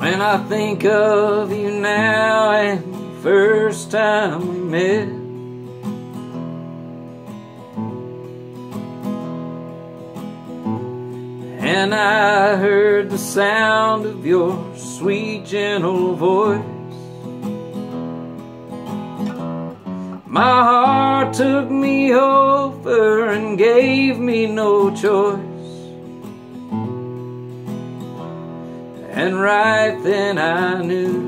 When I think of you now and the first time we met, and I heard the sound of your sweet gentle voice, my heart took me over and gave me no choice. And right then I knew,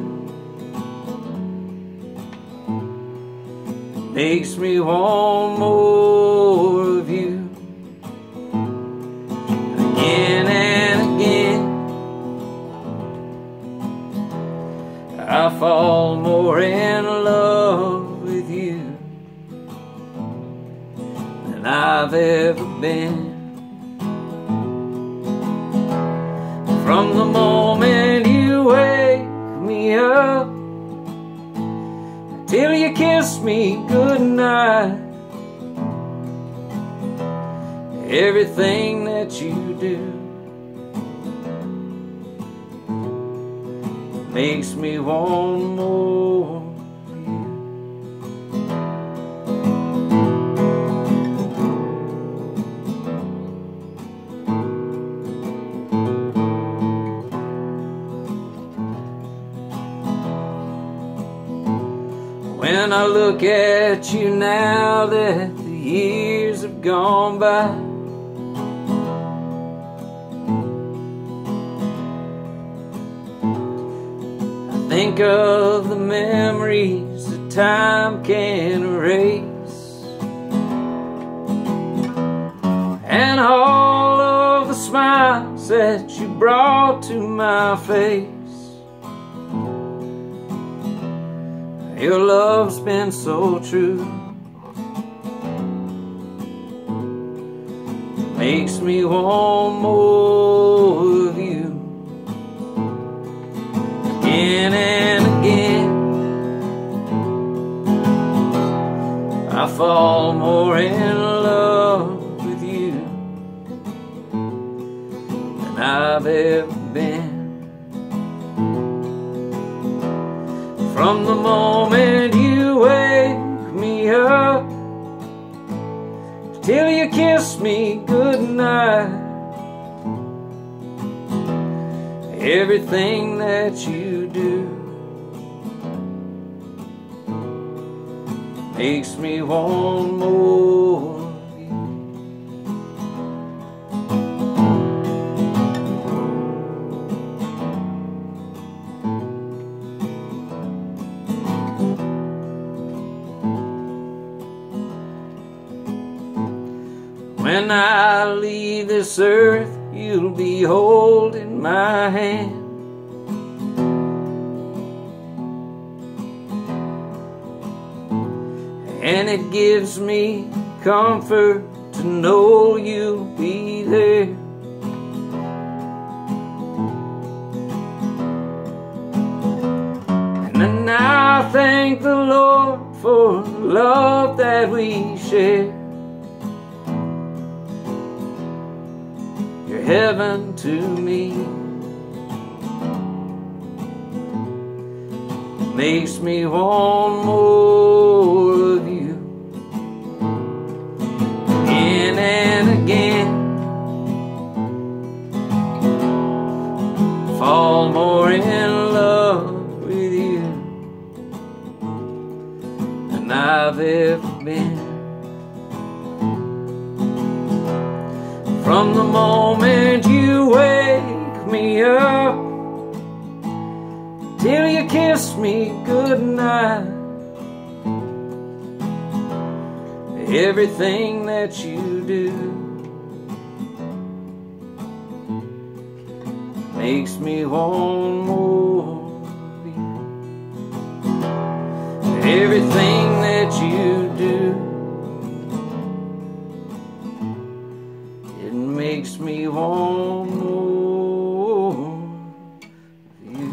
it makes me want more of you. Again and again, I fall more in love with you than I've ever been. From the moment you wake me up till you kiss me goodnight, everything that you do makes me want more of you. When I look at you now that the years have gone by, I think of the memories that time can erase, and all of the smiles that you brought to my face. Your love's been so true, makes me want more of you. Again and again, I fall more in love with you than I've ever been. From the moment you wake me up till you kiss me goodnight, everything that you do makes me want more of you. When I leave this earth, you'll be holding my hand, and it gives me comfort to know you'll be there. And I thank the Lord for the love that we share. You're heaven to me, makes me want more of you. Again and again, fall more in love with you than I've ever been. From the moment you wake me up till you kiss me goodnight, everything that you do makes me want more of you. Everything that you do, it makes me want more of you.